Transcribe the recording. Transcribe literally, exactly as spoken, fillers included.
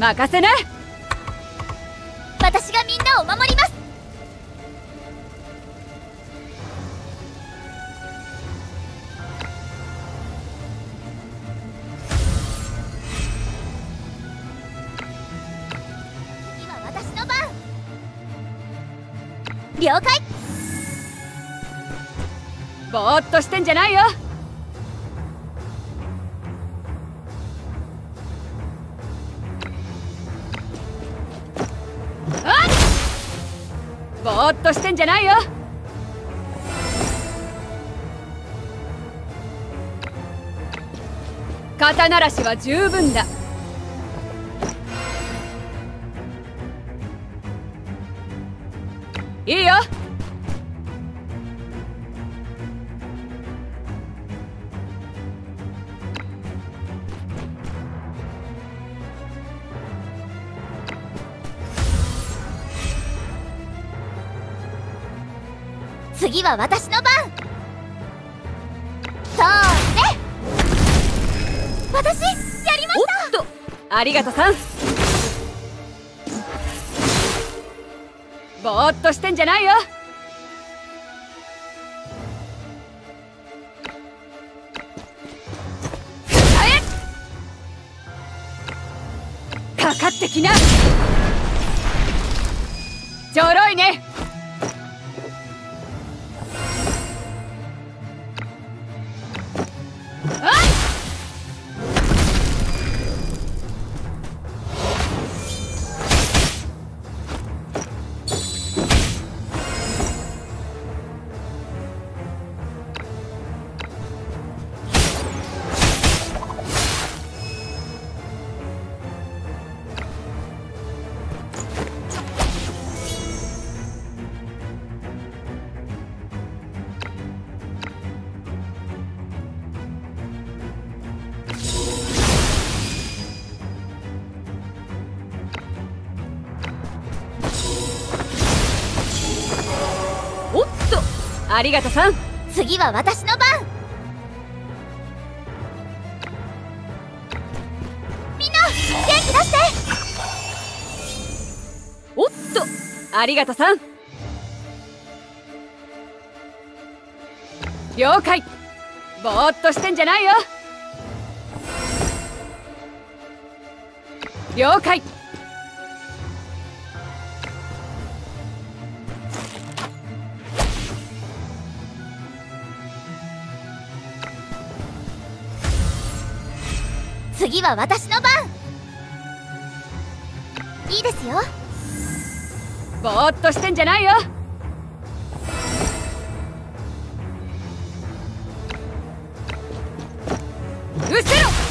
任せな。 私がみんなを守ります。次は私の番。了解。 ぼーっとしてんじゃないよ。ぼーっとしてんじゃないよ。肩慣らしは十分だ。いいよ。 次は私の番。そうね。私やりました。 おっと、ありがとさん。ぼーっとしてんじゃないよ。かかってきな。ちょろいね。おっと、ありがとさん。 次は私の番。みんな元気出して。 おっと、ありがとさん。了解。ぼーっとしてんじゃないよ。了解。 次は私の番。いいですよ。 ぼーっとしてんじゃないよ。うせろ。